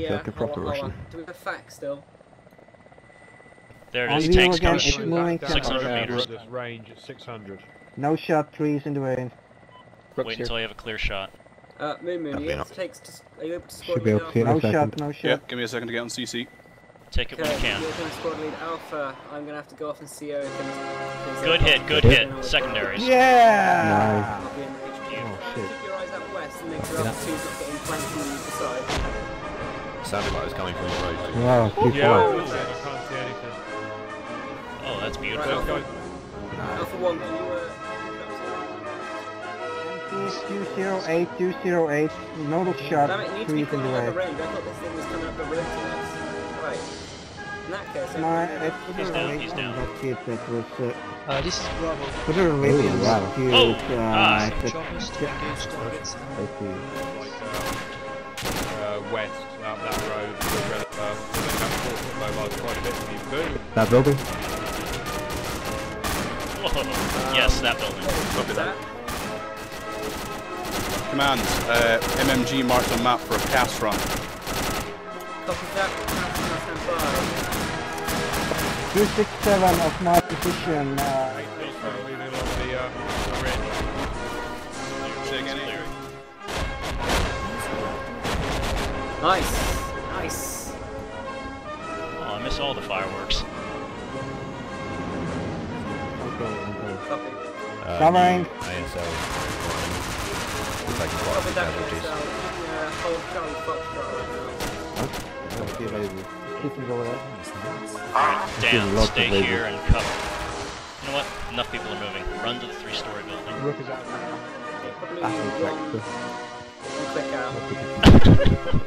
take a proper Russian. Do we have facts still? There it is, tanks coming. It's moving 600 meters. This range is 600. No shot, trees in the way. Wait until you have a clear shot. Moon, are you able to squad Should be lead able to see in No a second. shot, no shot. Yeah, give me a second to get on CC. Take it when you can. You're going to squad lead Alpha. I'm going to have to go off and CO if Good hit, good hit. Secondaries. Yeah! I'll be in the HQ. Oh, shit. Keep your eyes out west and make sure other two's not getting flanked from either side. Sounded like it was coming from the road. Wow, too Yeah, far. I can't see anything. Oh, that's Right, beautiful. Alpha 1, can you... 208, 208, no shot, Damn it, you need to be trees in the coming up the way. range. I thought this thing was coming up the road to us. Right. In that case, No, it's He's down, he's down. That's it, that was... This is Bravo. Put her in maybe Oh, wow. cute, Oh, Choppers to engage targets. West, up that road, mobile quite a bit of you. Boom! That building? Whoa. Yes, that building. Copy that. Command, MMG marked on map for a cast run. Copy that. Stand by. 267 of my position. Leaning along the ridge. Say again, Nice. Nice. Oh, I miss all the fireworks. Copy. Covering. ASL. Looks like quite a Copy few that. casualties. Hold Charlie Foxtrot right now. Keeping over there. Dan, stay here and cover. You know what? Enough people are moving. Run to the 3-story building. Rook is out. Probably one click out.